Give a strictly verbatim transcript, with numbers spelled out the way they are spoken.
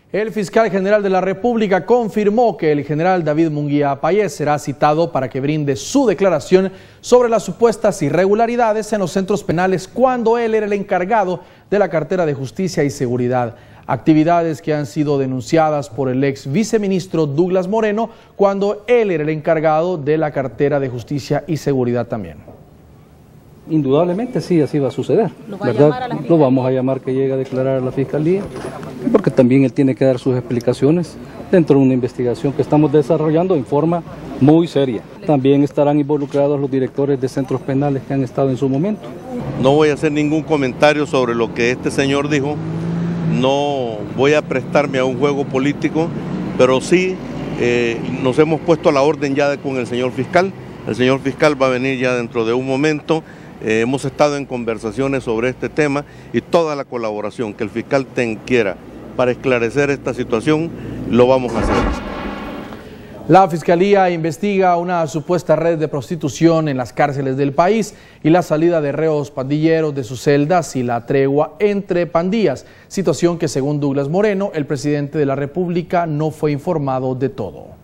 El fiscal general de la República confirmó que el general David Munguía Payés será citado para que brinde su declaración sobre las supuestas irregularidades en los centros penales cuando él era el encargado de la cartera de Justicia y Seguridad. Actividades que han sido denunciadas por el ex viceministro Douglas Moreno cuando él era el encargado de la cartera de Justicia y Seguridad también. Indudablemente sí, así va a suceder, ¿Lo va ¿verdad? a llamar a la Lo vamos a llamar que llegue a declarar a la Fiscalía, porque también él tiene que dar sus explicaciones dentro de una investigación que estamos desarrollando en forma muy seria. También estarán involucrados los directores de centros penales que han estado en su momento. No voy a hacer ningún comentario sobre lo que este señor dijo, no voy a prestarme a un juego político, pero sí eh, nos hemos puesto a la orden ya de, con el señor fiscal. El señor fiscal va a venir ya dentro de un momento. Eh, hemos estado en conversaciones sobre este tema y toda la colaboración que el fiscal ten, quiera para esclarecer esta situación, lo vamos a hacer. La Fiscalía investiga una supuesta red de prostitución en las cárceles del país y la salida de reos pandilleros de sus celdas y la tregua entre pandillas, situación que según Douglas Moreno, el presidente de la República, no fue informado de todo.